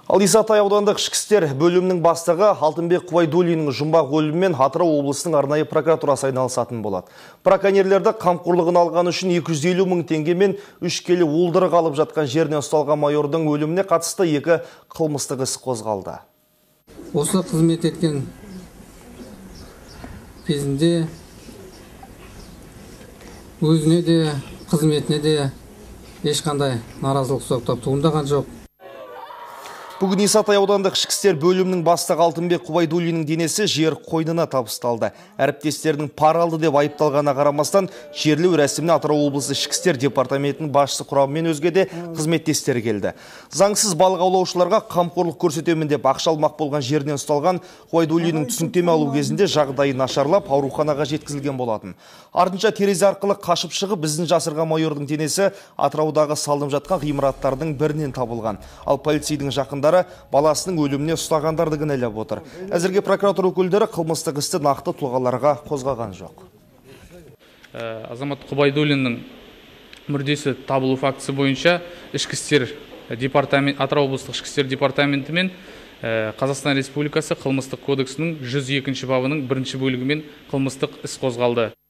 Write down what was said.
Ал Исатай аудандық ішкі істер бөлімінің бастығы Алтынбек Құбайдуллиннің жұмбақ өлімімен Атырау облысының арнайы прокуратурасы айналысатын болады. Браконьерлерді қамқорлығын алған үшін 250 мың теңге мен 3 келі уылдырық алып жатқан жерінен ұсталған майордың өліміне қатысты 2 қылмыстық іс қозғалды. Осы қызмет еткен кезінде өзіне де қызметіне де ешқандай наразылық соқтап туындаған жоқ. Бүгін Исатай аудандық ішкі істер бөлімінің бастығы Алтынбек Құбайдуллиннің денесі жер қойнына табысталды. Әріптестерінің пара алды деп айыпталғанына қарамастан жерлеу рәсіміне Атырау облысы ішкі істер департаментінің басшысы құрамымен өзге де қызметтестері келді. Заңсыз балық аулаушыларға қамқорлық көрсетемін деп ақша алмақ болған жерінен ұсталған Құбайдуллиннің түсініктеме алу кезінде жағдайы нашарлап ауруханаға жеткізілген болатын. Артынша терезе арқылы қашып шығып, біздің жасырған майордың денесі Атыраудағы салынып жатқан ғимараттардың бірінен табылған. Ал полицейдің жақындары баласының өліміне ұстағандарды кінәлап отыр. Әзірге прокуратура өкілдері қылмыстық істі нақты тұлғаларға қозғаған жоқ. Азамат Құбайдуллиннің мүрдесі табылу фактісі бойынша Атырау облыстық ішкі істер департаменті мен Қазақстан Республикасы қылмыстық кодексінің 102 бабының 1 бөлігімен қылмыстық іс қозғалды.